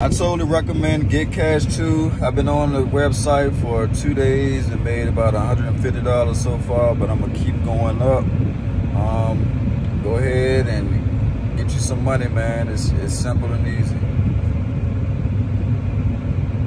I totally recommend Getcashto. I've been on the website for 2 days and made about $150 so far, but I'm gonna keep going up. Go ahead and get you some money, man. It's simple and easy.